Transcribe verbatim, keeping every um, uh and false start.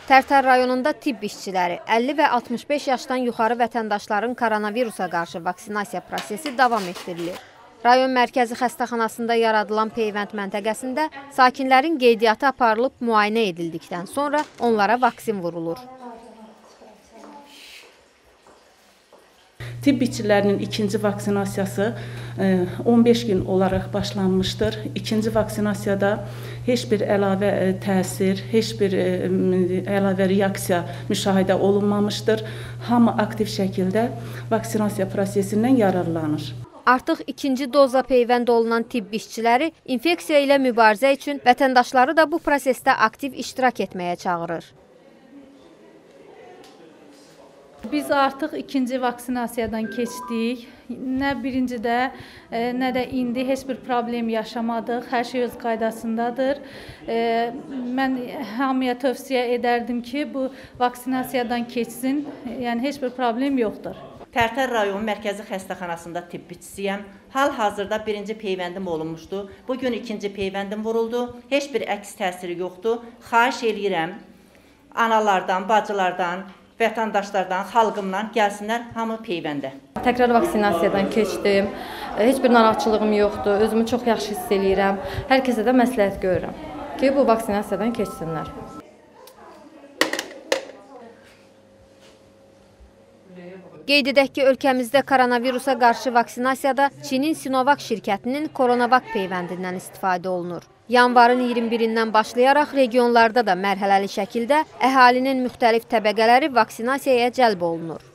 Tərtər rayonunda tibb işçiləri, əlli və altmış beş yaşdan yuxarı vətəndaşların koronavirusa qarşı vaksinasiya prosesi davam etdirilir. Rayon mərkəzi xəstəxanasında yaradılan peyvənd məntəqəsində sakinlərin qeydiyyatı aparılıb müayinə edildikdən sonra onlara vaksin vurulur. Tibb işçilərinin ikinci vaksinasiyası on beş gün olaraq başlanmışdır. İkinci vaksinasiyada heç bir əlavə təsir, heç bir əlavə reaksiya müşahidə olunmamışdır. Hamı aktiv şəkildə vaksinasiya prosesindən yararlanır. Artıq ikinci doza peyvənd olunan tibb işçiləri infeksiya ilə mübarizə üçün vətəndaşları da bu prosesdə aktiv iştirak etməyə çağırır. Biz artıq ikinci vaksinasiyadan keçdik. Nə birincidə, nə də indi heç bir problem yaşamadıq. Hər şey öz qaydasındadır. Mən hamıya tövsiyə edərdim ki, bu vaksinasiyadan keçsin. Yəni heç bir problem yoxdur. Tərtər rayon mərkəzi xəstəxanasında tibb işçisiyəm. Hal-hazırda birinci peyvəndim olunmuşdu. Bugün ikinci peyvəndim vuruldu. Heç bir əks təsiri yoxdur. Xahiş eləyirəm analardan, bacılardan, vətəndaşlardan, xalqımdan gəlsinlər hamı peyvəndə. Təkrar vaksinasiyadan keçdim. Heç bir narahatçılığım yoxdur. Özümü çox yaxşı hiss eləyirəm. Hər kəsə də məsləhət görürəm ki, bu vaksinasiyadan keçsinlər. Qeyd edək ki, ölkəmizdə koronavirusa qarşı vaksinasiyada Çinin Sinovac şirkətinin Coronavac peyvəndindən istifadə olunur. Yanvarın iyirmi birindən başlayaraq regionlarda da mərhələli şəkildə əhalinin müxtəlif təbəqələri vaksinasiyaya cəlb olunur.